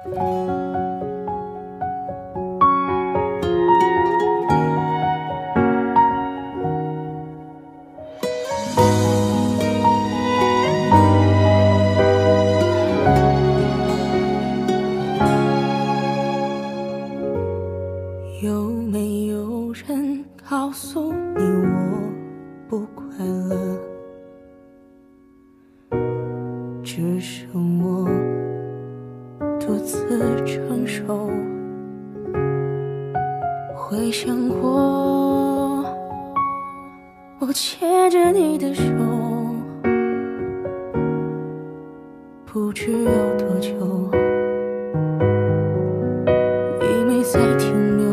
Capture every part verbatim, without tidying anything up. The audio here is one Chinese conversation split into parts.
有没有人告诉你我不快乐？只剩我独自承受。回想过，我牵着你的手，不知有多久，你没再停留。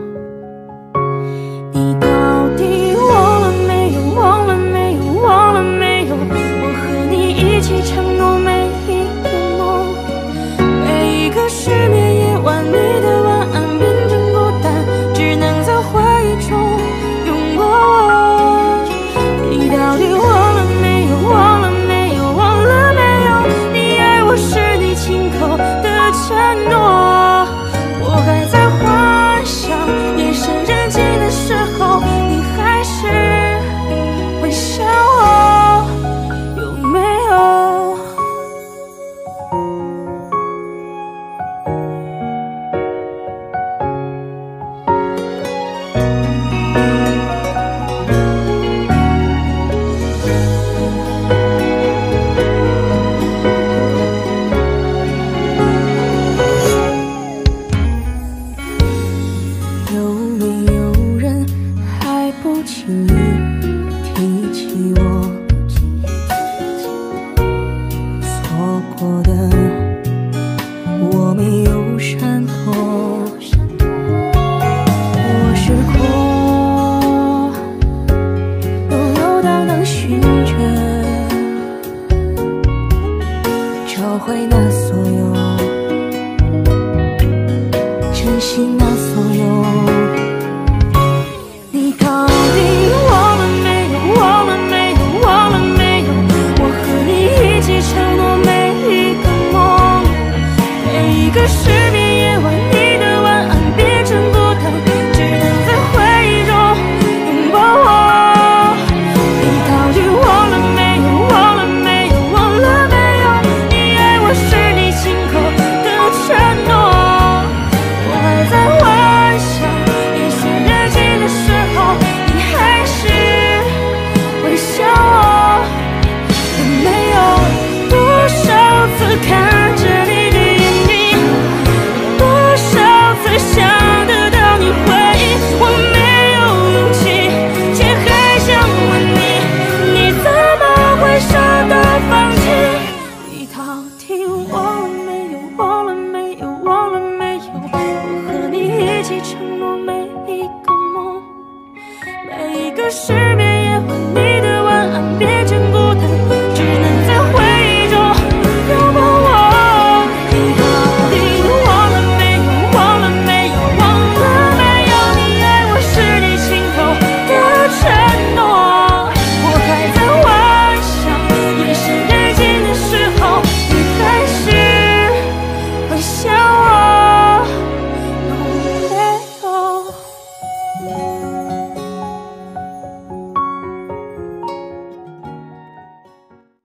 你到底忘了没有？忘了没有？忘了没有？我和你一起承诺每一个梦，每一个失眠夜晚，你的晚安变成孤单，只能在回忆中拥抱我。你到底忘了没有？忘了没有？忘了没有？你爱我是你亲口的承诺，我还在幻想夜深人静的时候，你还是会想我，有没有？有没有人还不轻易提起我？错过的我没有闪躲，我试过悠悠荡荡寻着，找回那所有，珍惜那所有。你到底忘了没有？忘了没有？忘了没有？我和你一起承诺每一个梦，每一个失眠夜晚，你的晚安变成孤单，只能在回忆中拥抱我。你到底忘了没有？忘了没有？忘了没有？你爱我是你亲口的承诺，我还在幻想夜深人静的时候，你还是会想我，有没有？多少次看着你的眼睛，多少次想得到你回应，我没有勇气，却还想问你，你怎么会舍得放弃？你到底忘